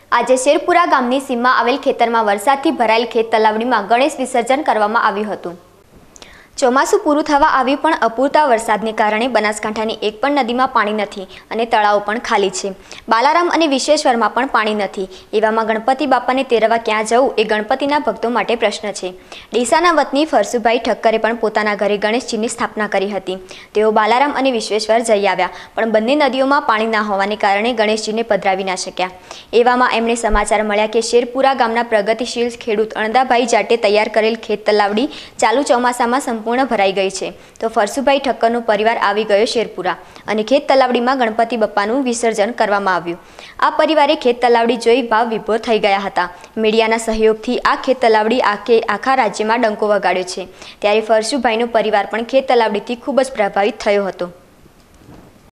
આજે શેરપુરા ગામની સીમમાં આવેલ ખેતરમાં વરસાદથી ભરાયેલ ખેત તલાવડીમાં ગણેશ વિસર્જન કરવામાં આવ્યું હતું। ચોમાસું પૂરું થવા આવ્યું પણ અપૂરતા વરસાદને કારણે બનાસકાંઠાની એક પણ નદીમાં પાણી નથી અને તળાવો પણ ખાલી છે। બાલારામ અને વિશ્વેશ્વરમાં પણ પાણી નથી। એવામાં ગણપતિ બાપાને તેરવા ક્યાં જવું એ ગણપતિના ભક્તો માટે પ્રશ્ન છે। ડીસાના વતની ફરસુભાઈ ઠક્કરે પણ પોતાના ઘરે ગણેશજીની સ્થાપના કરી હતી। તેઓ બાલારામ અને વિશ્વેશ્વર જઈ આવ્યા પણ બંને નદીઓમાં પાણી ના હોવાને કારણે ગણેશજીને પધરાવી ના શક્યા। એવામાં એમણે સમાચાર મળ્યા કે શેરપુરા ગામના પ્રગતિશીલ ખેડૂત અણદાભાઈ જાટે તૈયાર કરેલ ખેત તલાવડી ચાલુ ચોમાસામાં સંપૂર્ણ ભરાઈ ગઈ છે। તો ફરસુભાઈ ઠક્કરનો પરિવાર આવી ગયો શેરપુરા અને ખેત તલાવડીમાં ગણપતિ બાપાનું વિસર્જન કરવામાં આવ્યું। આ પરિવારે ખેત તલાવડી જોઈ ભાવ વિભોર થઈ ગયા હતા। મીડિયાના સહયોગથી આ ખેત તલાવડી આખા રાજ્યમાં ડંકો વગાડ્યો છે। ત્યારે ફરસુભાઈનો પરિવાર પણ ખેત તલાવડીથી ખૂબ જ પ્રભાવિત થયો હતો।